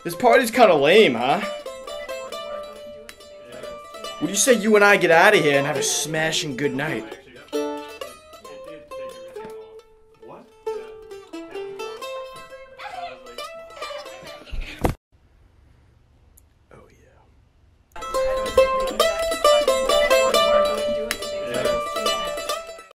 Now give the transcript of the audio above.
This party's kind of lame, huh? Would you say you and I get out of here and have a smashing good night?